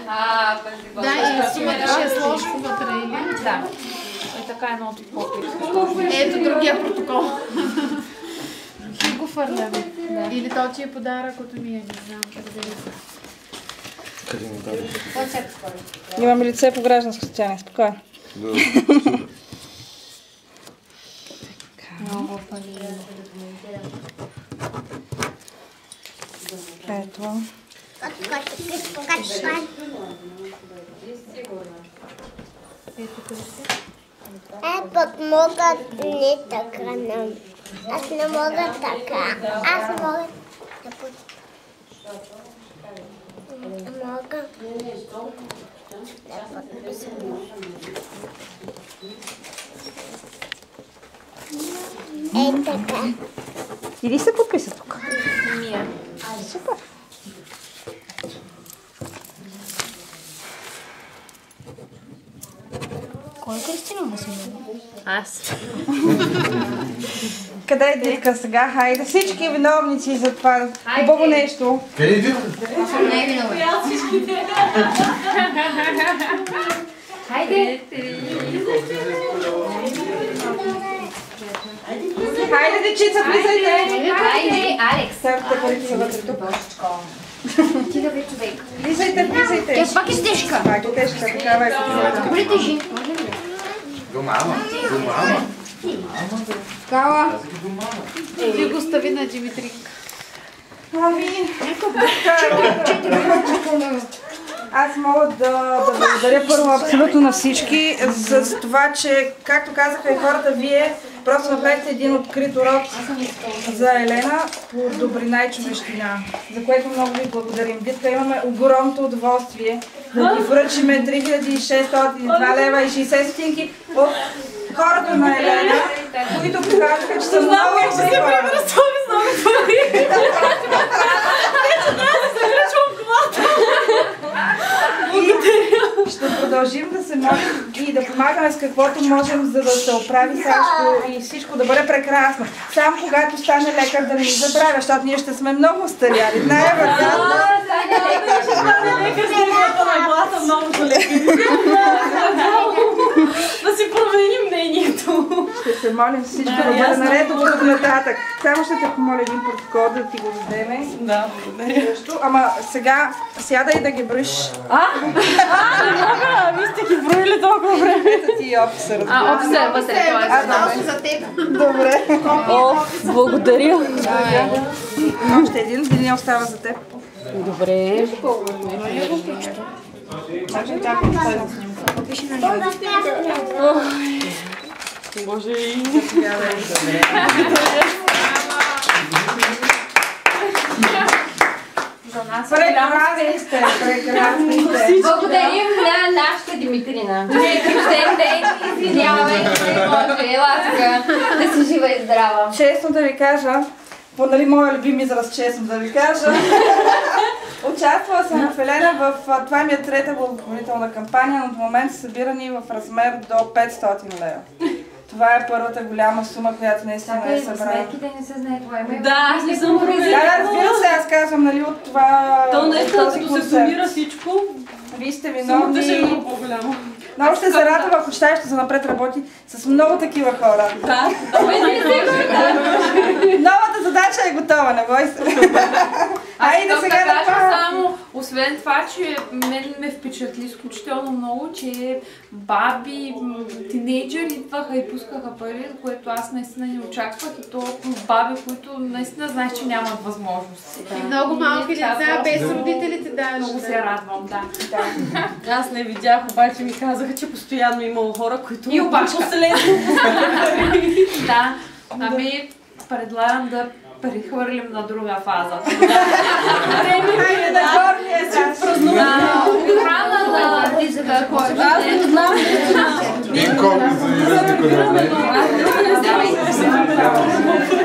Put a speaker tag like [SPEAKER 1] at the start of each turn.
[SPEAKER 1] Да, и сумата ще е сложка вътре, или?
[SPEAKER 2] Да. И така едното покрит.
[SPEAKER 1] Ето другия протокол. Хи го фърляме. Или то ти е подарък от Мия, не знам.
[SPEAKER 3] Къде ми даде?
[SPEAKER 2] Имаме лице по гражданско състояние, спокойно.
[SPEAKER 4] Много пали.
[SPEAKER 2] Ето.
[SPEAKER 5] Пък мога не така. Аз не мога така. Аз мога да мога. Ей така.
[SPEAKER 2] Иди се подписа тук.
[SPEAKER 4] Мия.
[SPEAKER 2] Супер.
[SPEAKER 4] Кой Кристина Василева?
[SPEAKER 1] Аз.
[SPEAKER 2] Къде е Дитка сега? Хайде, всички виновници за това хубаво нещо.
[SPEAKER 3] Къде е Дитка?
[SPEAKER 4] Аз съм не е виновен. Хайде!
[SPEAKER 2] Хайде, дечица, влизайте!
[SPEAKER 4] Хайде, Алекс!
[SPEAKER 2] Ставате парите са вътре тук.
[SPEAKER 4] Ти да бе човек.
[SPEAKER 2] Влизайте, влизайте.
[SPEAKER 4] Тя пак е тежка.
[SPEAKER 2] Пак е тежка, такава е.
[SPEAKER 4] Добре тежи.
[SPEAKER 3] До мама. До мама.
[SPEAKER 2] Кала.
[SPEAKER 1] Ти го стави на Димитрик.
[SPEAKER 2] Ами, аз мога да благодаря първо абсолютно на всички за това, че, както казаха и хората, вие просто направихте един открит урок за Елена по добрина и човещина, за което много ви благодарим. Дитка, имаме огромното удоволствие да ви връчиме 3602 лева и 60 стотинки от хората на Елена, които показаха, че са много добри хора. Ще продължим да се молим и да помагаме с каквото можем, за да се оправи Сашко и всичко да бъде прекрасно. Само когато стане лекар да не ни забравя, защото ние ще сме много остаряли. Най-вероятно.
[SPEAKER 6] Да си променим мнението.
[SPEAKER 2] Ще се молим всичко да бъде наред от тук нататък. Само ще те помоля един протокол да ти го дадеме.
[SPEAKER 6] Да, благодаря.
[SPEAKER 2] Ама сега сядай да ги броиш.
[SPEAKER 6] Не мога, вие сте ги броили толкова време.
[SPEAKER 2] Ето ти офисър.
[SPEAKER 1] Офисер, вътре, това е
[SPEAKER 5] За теб.
[SPEAKER 2] Добре.
[SPEAKER 6] О, благодаря.
[SPEAKER 2] Още един остава за теб.
[SPEAKER 6] Добре.
[SPEAKER 2] Значи чакай да се
[SPEAKER 6] Боже и...
[SPEAKER 2] Прекрасни сте, прекрасни сте.
[SPEAKER 4] Благодарим на нашата Димитрина. Рожден ден, извинявай, не може. Ела тук, да си жива и здрава.
[SPEAKER 2] Честно да ви кажа, по нали моя любим израз, честно да ви кажа, участвала съм в Елена, това ми е трета благотворителна кампания, но до момента са събирани в размер до 500 лева. Това е първата голяма сума, която наистина е събрана.
[SPEAKER 4] Сметките не се знае това.
[SPEAKER 6] Да, аз не съм проверила.
[SPEAKER 2] Да, разбира се, аз казвам, нали, от това...
[SPEAKER 6] То наистина, като се сумира всичко,
[SPEAKER 2] вие сте
[SPEAKER 6] сумата ще е
[SPEAKER 2] виновни.
[SPEAKER 6] много по-голяма.
[SPEAKER 2] Много ще се радва, ако щаеща за напред работи с много такива хора.
[SPEAKER 6] Да,
[SPEAKER 2] Новата задача е готова, не бой се. Айде сега да
[SPEAKER 7] кажа само, освен това, че мен ме впечатли изключително много, че баби, тинейджери идваха и пускаха пари, което аз наистина не очаквах, и то баби, които наистина знаеш, че нямат възможности.
[SPEAKER 1] И много малки деца, без родителите, да.
[SPEAKER 7] Много се радвам, да.
[SPEAKER 6] Аз не видях, обаче ми казаха, че постоянно имало хора, които...
[SPEAKER 7] И опашка.
[SPEAKER 6] Последно.
[SPEAKER 7] Да, ами предлагам да прехвърлим на друга фаза.
[SPEAKER 2] Хайде на горния час.
[SPEAKER 7] Охрана на дизела, който
[SPEAKER 6] Аз не знам.
[SPEAKER 3] Един колко за езика, да.